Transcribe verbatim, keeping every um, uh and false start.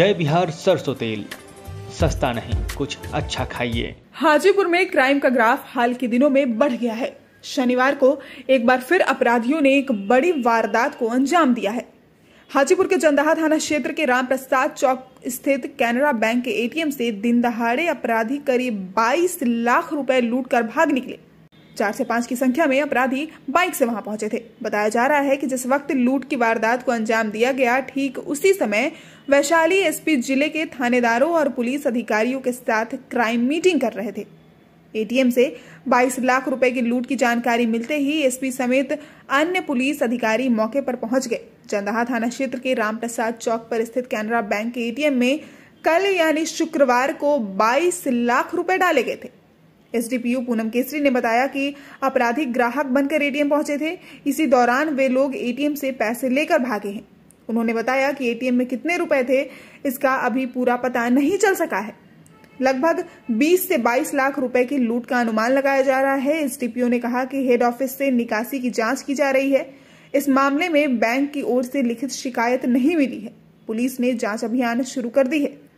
जय बिहार सरसों तेल, सस्ता नहीं कुछ अच्छा खाइए। हाजीपुर में क्राइम का ग्राफ हाल के दिनों में बढ़ गया है। शनिवार को एक बार फिर अपराधियों ने एक बड़ी वारदात को अंजाम दिया है। हाजीपुर के जंदाहा थाना क्षेत्र के रामप्रसाद चौक स्थित कैनरा बैंक के एटीएम से दिन दहाड़े अपराधी करीब बाईस लाख रुपए लूटकर भाग निकले। चार से पांच की संख्या में अपराधी बाइक से वहां पहुंचे थे। बताया जा रहा है कि जिस वक्त लूट की वारदात को अंजाम दिया गया, ठीक उसी समय वैशाली एसपी जिले के थानेदारों और पुलिस अधिकारियों के साथ क्राइम मीटिंग कर रहे थे। एटीएम से बाईस लाख रुपए की लूट की जानकारी मिलते ही एसपी समेत अन्य पुलिस अधिकारी मौके पर पहुंच गए। जंदाहा थाना क्षेत्र के रामप्रसाद चौक पर स्थित कैनरा बैंक के एटीएम में कल यानी शुक्रवार को बाईस लाख रुपए डाले गए थे। एसडीपीओ पूनम केसरी ने बताया कि अपराधी ग्राहक बनकर एटीएम पहुंचे थे। इसी दौरान वे लोग एटीएम से पैसे लेकर भागे हैं। उन्होंने बताया कि एटीएम में कितने रुपए थे इसका अभी पूरा पता नहीं चल सका है। लगभग बीस से बाईस लाख रुपए की लूट का अनुमान लगाया जा रहा है। एसडीपीओ ने कहा कि हेड ऑफिस से निकासी की जांच की जा रही है। इस मामले में बैंक की ओर से लिखित शिकायत नहीं मिली है। पुलिस ने जांच अभियान शुरू कर दी है।